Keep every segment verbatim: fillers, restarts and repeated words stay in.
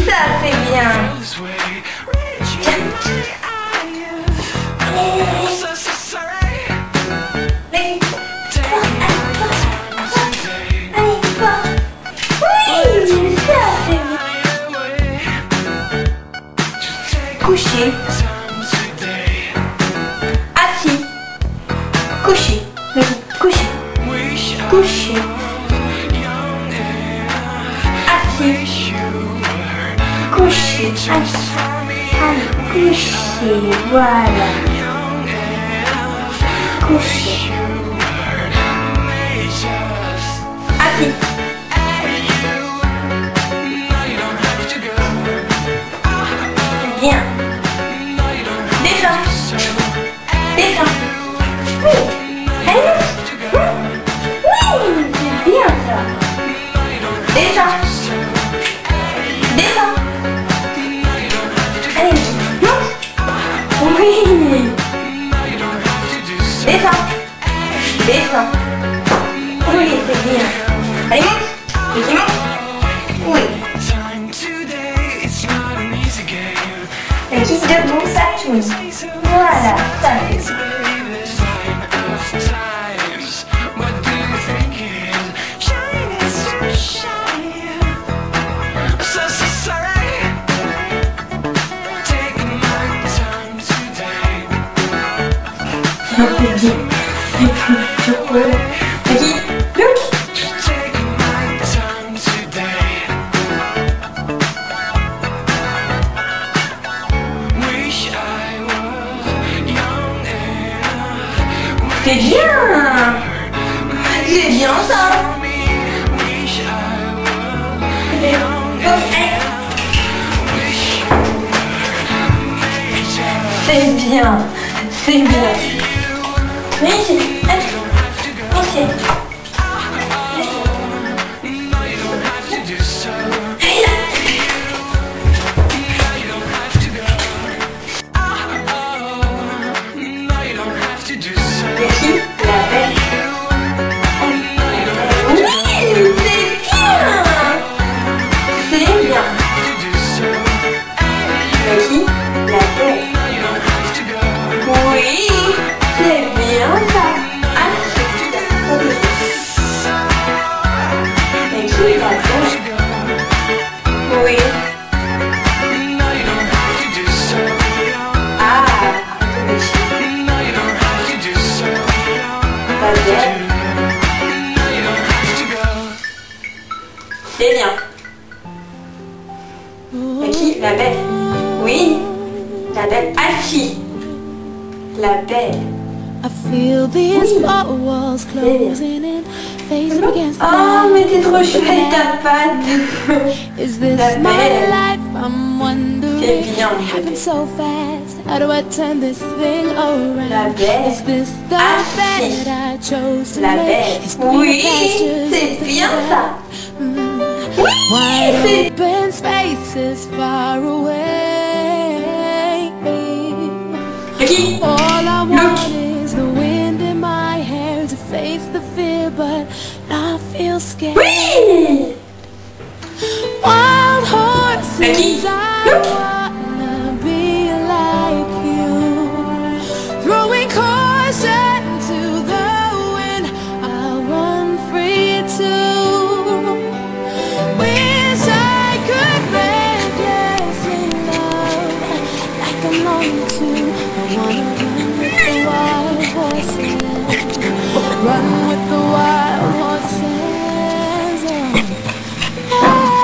ça c'est bien. Couché, assis, couché, couché, couché, assis, couché, assis, couché, voilà, couché, assis. Bien. Descends. Descends. Oui. Allez. Oui, c'est bien ça. Descends. Descends. Allez, monte. Oui. Descends. Descends. Oui, c'est bien. Allez, monte. Vas-y, monte. Oui. Et qui debout, ça tourne. Voilà, ça fait. Un peu bien. Et puis, je roule. Vas-y, look. C'est bien. C'est bien ça. C'est bien. C'est bien. Oui, c'est bien. Ok. C'est bien. Et qui? La belle. Oui. La belle. Assis. La belle. I feel these four walls closing in, face against the oh, mais t'es trop chouette ta patte. Is this my life? I'm wondering. Happened so fast. How do I turn this thing around? La belle. Is this the bed I chose to La lay? belle. Oui, c'est bien ça. Wide open spaces far away. Okay. All I want Look. is the wind in my hair to face the fear, but I feel scared. Oui. Wild horses, Okay. I Look. wanna be like you. Throwing caution to the wind, I'll run free too. Wish I could recklessly love like I'm longing to. I wanna run with the wild horses, run with the wild horses. Oh.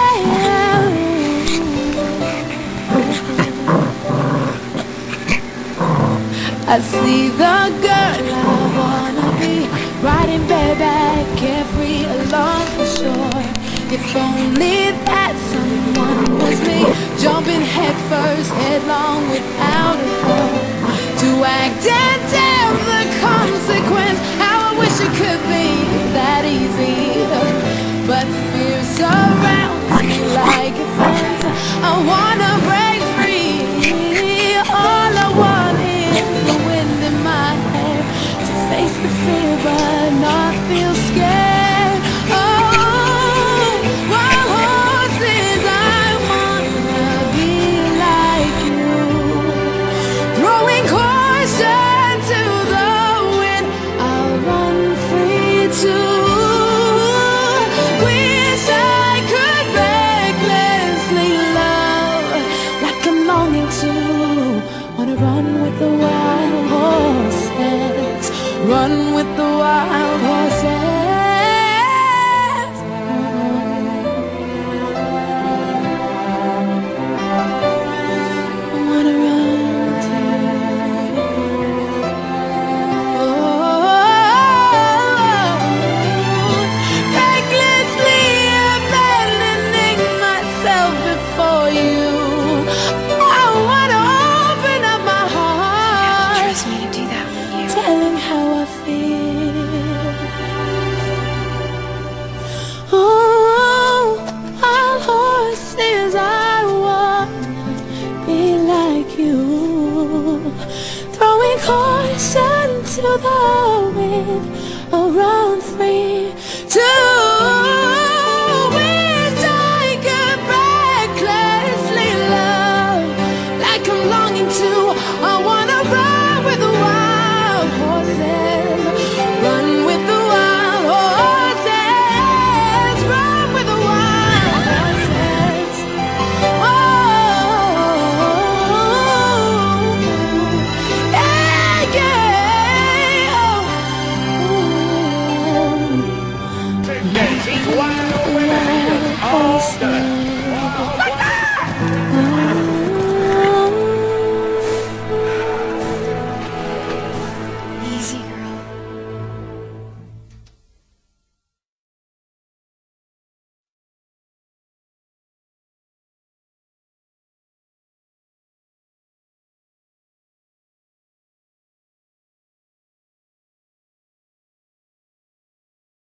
I see the girl I wanna be, riding bareback, carefree along the shore. If only that someone was me, jumping head first, headlong without a thought. To act and tell the consequence, how I wish it could be that easy. But fear surrounds me like a fence. I wanna break free. All I want is the wind in my hair to face the fear but not feel scared. Oh, wild horses, I wanna the wind, I'll run free.